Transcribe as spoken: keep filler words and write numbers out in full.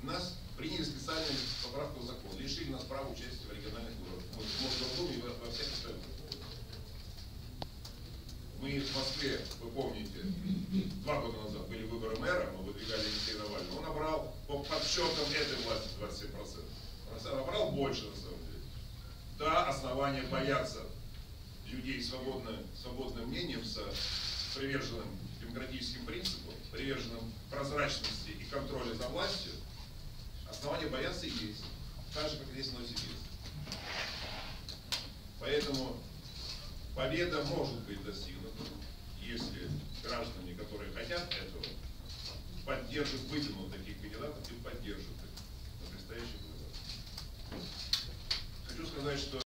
нас приняли специальную поправку в закон, лишили нас права участия в региональных выборах. Мы в Мосгордуме и во всех остальных. Мы в Москве, вы помните, два года назад были выборы мэра, мы выдвигали Алексея Навального. Он набрал по подсчетам этой власти двадцать семь процентов. Он набрал больше, на самом деле. Да, основания бояться людей свободным, свободным мнением, с приверженным демократическим принципам, приверженным прозрачности и контроля за властью, основания бояться есть. Так же, как здесь в Новосибирске. Поэтому победа может быть достигнута, если граждане, которые хотят этого, поддержат, выдвинут таких кандидатов и поддержат их на предстоящих выборах. Хочу сказать, что